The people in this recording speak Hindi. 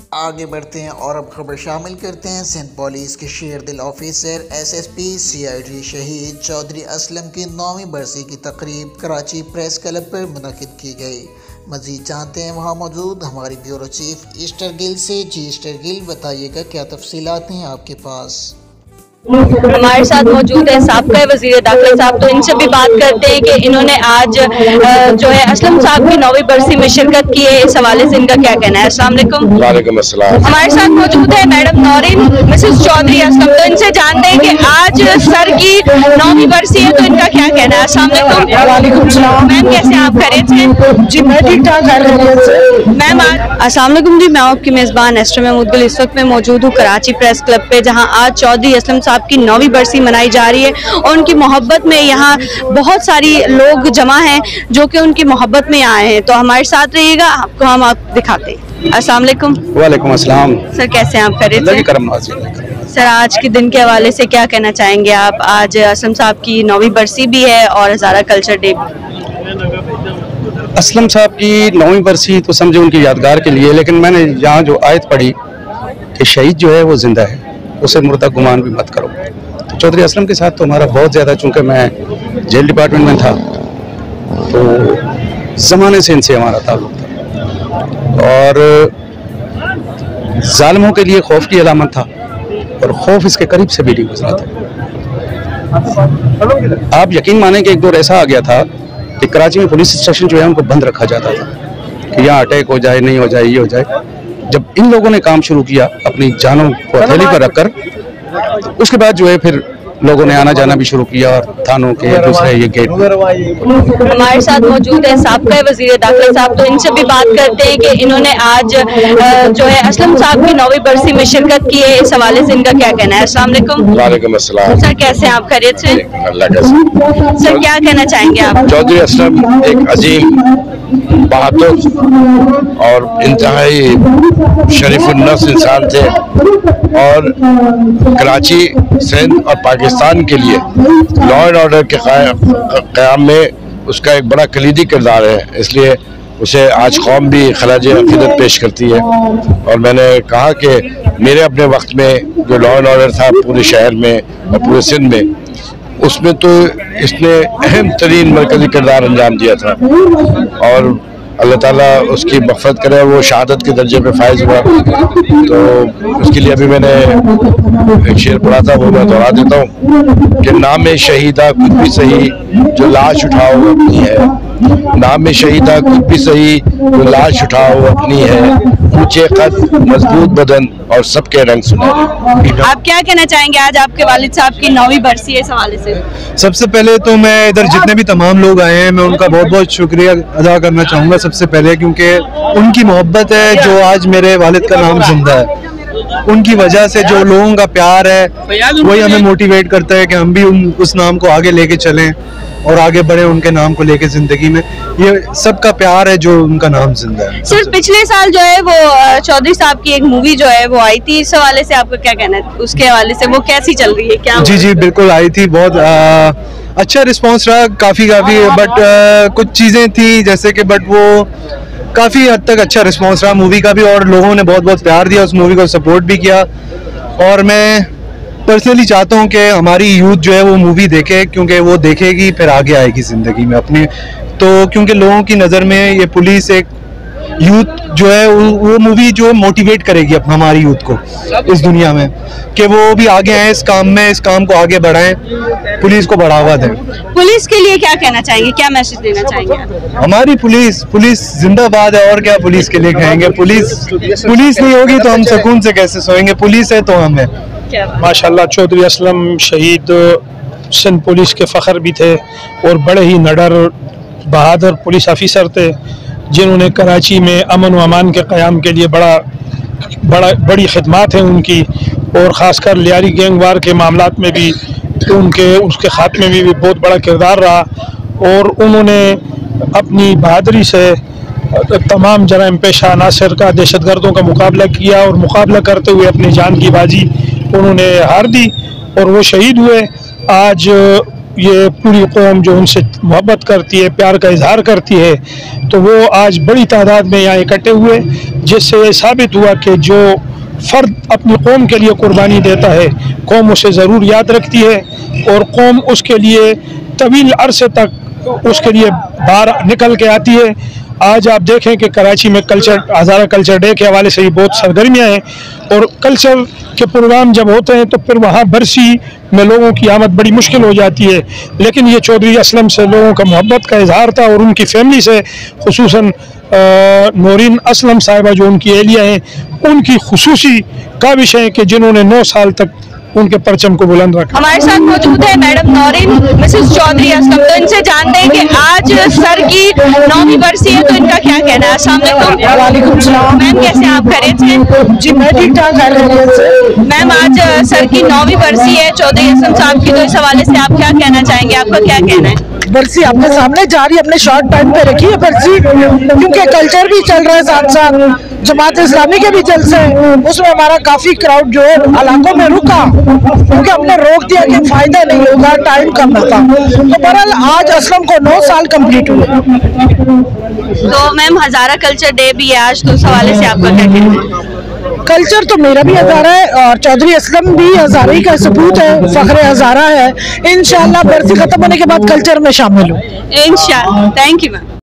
आगे बढ़ते हैं और अब खबर शामिल करते हैं। सिंध पुलिस के शेरदिल ऑफिसर SSP CID शहीद चौधरी असलम की 9वीं बरसी की तकरीब कराची प्रेस क्लब पर मुनक़िद की गई। मज़ीद जानते हैं वहां मौजूद हमारी ब्यूरो चीफ ईस्टर गिल से। जी ईस्टर गिल, बताइएगा क्या तफसीलात हैं आपके पास। हमारे साथ मौजूद है साबका वज़ीर दाखिला साहब, तो इनसे भी बात करते हैं कि इन्होंने आज जो है असलम साहब की 9वीं बरसी में शिरकत की है, इस हवाले से इनका क्या कहना है। अस्सलाम वालेकुम। वालेकुम अस्सलाम। हमारे साथ मौजूद है मैडम नौरीन मिसेस चौधरी असलम, तो इनसे जानते हैं कि आज सर की 9वीं बरसी है, तो इनका क्या कहना है। अस्सलाम वालेकुम। मैम कैसे आप, खैरियत से? जी मैं ठीक ठाक है मैम। अस्सलाम वालेकुम जी, मैं आपकी मेज़बान एस्टर महमूद गिल इस वक्त मैं मौजूद हूँ कराची प्रेस क्लब पे, जहाँ आज चौधरी असलम साहब की 9वीं बरसी मनाई जा रही है और उनकी मोहब्बत में यहाँ बहुत सारी लोग जमा हैं जो कि उनकी मोहब्बत में आए हैं। तो हमारे साथ रहिएगा, आपको हम आप दिखाते हैं। अस्सलाम वालेकुम। वालेकुम अस्सलाम। सर कैसे हैं आप, खैरियत से? सर आज के दिन के हवाले से क्या कहना चाहेंगे आप? आज असलम साहब की 9वीं बरसी भी है और हज़ारा कल्चर डे भी। असलम साहब की 9वीं बरसी तो समझे उनकी यादगार के लिए, लेकिन मैंने यहाँ जो आयत पढ़ी कि शहीद जो है वो जिंदा है, उसे मुर्दा गुमान भी मत करो। तो चौधरी असलम के साथ तो हमारा बहुत ज़्यादा, चूँकि मैं जेल डिपार्टमेंट में था तो ज़माने से इनसे हमारा ताल्लुक़ था और ज़ालिमों के लिए खौफ की अलामत था और खौफ इसके करीब से भी नहीं गुजरा था। आप यकीन माने कि एक दौर ऐसा आ गया था कि कराची में पुलिस स्टेशन जो है उनको बंद रखा जाता था कि यहाँ अटैक हो जाए, नहीं हो जाए, ये हो जाए। जब इन लोगों ने काम शुरू किया अपनी जानों को हथेली पर रखकर, तो उसके बाद जो है फिर लोगों ने आना जाना भी शुरू किया और थानों के दूसरे ये गेट। हमारे साथ मौजूद है साबका वज़ीर दाखिला साहब, तो इनसे भी बात करते हैं कि इन्होंने आज जो है असलम साहब की 9वीं बरसी में शिरकत की है, इस हवाले से इनका क्या कहना है। अस्सलाम वालेकुम। वालेकुम अस्सलाम। सर कैसे हैं आप, खैरियत से? अल्लाह का शुक्र। सर क्या कहना चाहेंगे आप? चौधरी असलम एक अजीम, बहादुर और इंतहाई शरीफुन्नफ्स इंसान थे और कराची, सिंध और पाकिस्तान के लिए लॉ एंड ऑर्डर के क़याम में उसका एक बड़ा कलीदी किरदार है। इसलिए उसे आज कौम भी खराज अक़ीदत पेश करती है। और मैंने कहा कि मेरे अपने वक्त में जो लॉ एंड ऑर्डर था पूरे शहर में और पूरे सिंध में, उसमें तो इसने अहम तरीन मरकज़ी किरदार अंजाम दिया था और अल्लाह ताला उसकी मग़फ़िरत करे, वो शहादत के दर्जे पे फायज हुआ। तो उसके लिए अभी मैंने एक शेर पढ़ा था, वो मैं दोहरा देता हूँ कि नाम शहीदा कुछ भी सही जो लाश उठाओ अपनी है, नाम शहीदा कुछ भी सही जो लाश उठाओ अपनी है, ऊंचे कद मजबूत बदन और सबके रंग सुनहरे। आप क्या कहना चाहेंगे, आज आपके वालिद साहब की 9वीं बरसी है, इस हवाले से? सबसे पहले तो मैं इधर जितने भी तमाम लोग आए हैं मैं उनका बहुत बहुत शुक्रिया अदा करना चाहूँगा सबसे पहले, क्योंकि उनकी मोहब्बत है जो आज मेरे वालिद का नाम जिंदा है। उनकी वजह से जो लोगों का प्यार है वही हमें मोटिवेट करता है कि हम भी उस नाम को आगे लेके चलें और आगे बढ़े उनके नाम को लेके जिंदगी में। ये सबका प्यार है जो उनका नाम जिंदा है। सिर्फ पिछले साल जो है वो चौधरी साहब की एक मूवी जो है वो आई थी, इस हवाले से आपका क्या कहना है? उसके हवाले से वो कैसी चल रही है, क्या? जी बिल्कुल आई थी, बहुत अच्छा रिस्पांस रहा, काफ़ी बट कुछ चीज़ें थी जैसे कि बट वो काफ़ी हद तक अच्छा रिस्पांस रहा मूवी का भी और लोगों ने बहुत बहुत प्यार दिया, उस मूवी को सपोर्ट भी किया। और मैं पर्सनली चाहता हूँ कि हमारी यूथ जो है वो मूवी देखे, क्योंकि वो देखेगी फिर आगे आएगी ज़िंदगी में अपनी। तो क्योंकि लोगों की नज़र में ये पुलिस एक यूथ जो है वो मूवी जो मोटिवेट करेगी अपना हमारी यूथ को इस दुनिया में कि वो भी आगे आए इस काम में, इस काम को आगे बढ़ाएं, पुलिस को बढ़ावा दें। पुलिस के लिए क्या कहना चाहेंगे, क्या मैसेज देना चाहेंगे? हमारी पुलिस जिंदाबाद है, और क्या पुलिस के लिए कहेंगे। पुलिस नहीं होगी तो हम सुकून से कैसे सोएंगे, पुलिस है तो हम है। माशाल्लाह चौधरी असलम शहीद सिंध पुलिस के फ़ख्र भी थे और बड़े ही निडर बहादुर पुलिस ऑफिसर थे, जिन्होंने कराची में अमन व अमान के क़याम के लिए बड़ी खिदमत हैं उनकी। और ख़ासकर लियारी गैंगवार के मामलात में भी उसके ख़ात्मे में भी बहुत बड़ा किरदार रहा और उन्होंने अपनी बहादुरी से तमाम जराइम पेशा अनासर का, दहशतगर्दों का मुकाबला किया और मुकाबला करते हुए अपनी जान की बाजी उन्होंने हार दी और वो शहीद हुए। आज ये पूरी कौम जो उनसे मोहब्बत करती है, प्यार का इजहार करती है, तो वो आज बड़ी तादाद में यहाँ इकट्ठे हुए, जिससे ये साबित हुआ कि जो फ़र्द अपनी कौम के लिए कुर्बानी देता है, कौम उसे ज़रूर याद रखती है और कौम उसके लिए तवील अरसे तक उसके लिए बाहर निकल के आती है। आज आप देखें कि कराची में हज़ारा कल्चर डे के हवाले से ही बहुत सरगर्मियाँ हैं और कल्चर के प्रोग्राम जब होते हैं तो फिर वहाँ बरसी में लोगों की आमद बड़ी मुश्किल हो जाती है। लेकिन ये चौधरी असलम से लोगों का मोहब्बत का इजहार था और उनकी फैमिली से, खुसूसन नौरीन असलम साहिबा जो उनकी एहलिया हैं, उनकी खुसूसी काविश है कि जिन्होंने 9 साल तक उनके परचम को बुलंद रखा। हमारे साथ मौजूद है मैडम नौरीन मिसेस चौधरी असलम, तो इनसे जानते हैं कि आज सर की 9वीं बरसी है, तो इनका क्या कहना है। अस्सलाम वालेकुम सलाम मैम, कैसे आप खैरियत से? जी मैं ठीक ठाक खैरियत से। मैम आज सर की 9वीं बरसी है चौधरी असलम साहब की, तो इस हवाले से आप क्या कहना चाहेंगे, आपका क्या कहना है? बरसी अपने सामने जारी, अपने शॉर्ट टाइम पे रखी है बरसी, क्योंकि कल्चर भी चल रहा है, साथ साथ जमात इस्लामी के भी जलसे हैं, उसमें हमारा काफी क्राउड जो है इलाकों में रुका, क्योंकि हमने रोक दिया कि फायदा नहीं होगा, टाइम कम होता। तो बहरहाल आज असलम को 9 साल कंप्लीट हुए। तो मैम हज़ारा कल्चर डे भी है आज, तो उस हवाले से आपका क्या कहना है? कल्चर तो मेरा भी हज़ारा है और चौधरी असलम भी हज़ारा ही का सबूत है, फख्र हज़ारा है। इंशाल्लाह बरसी खत्म होने के बाद कल्चर में शामिल हूँ। इंशाल्लाह। Thank you ma'am.